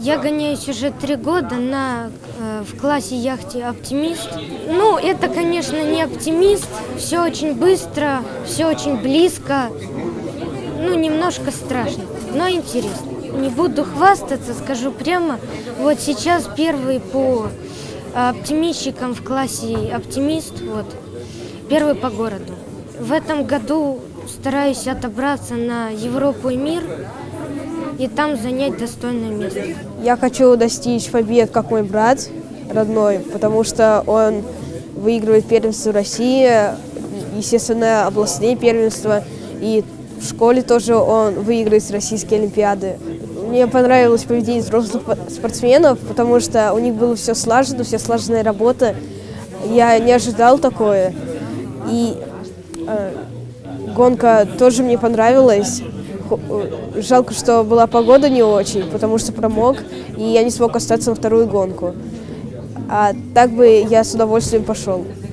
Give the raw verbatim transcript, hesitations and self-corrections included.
Я гоняюсь уже три года на, э, в классе яхте «Оптимист». Ну, это, конечно, не «Оптимист». Все очень быстро, все очень близко. Ну, немножко страшно, но интересно. Не буду хвастаться, скажу прямо. Вот сейчас первый по оптимистчикам в классе «Оптимист». Вот, первый по городу. В этом году стараюсь отобраться на Европу и мир и там занять достойное место. Я хочу достичь побед, как мой брат родной, потому что он выигрывает первенство России, естественно, областные первенства, и в школе тоже он выигрывает российские олимпиады. Мне понравилось поведение взрослых спортсменов, потому что у них было все слажено, вся слаженная работа. Я не ожидал такое. И э, гонка тоже мне понравилась. Жалко, что была погода не очень, потому что промок, и я не смог остаться на вторую гонку. А так бы я с удовольствием пошел.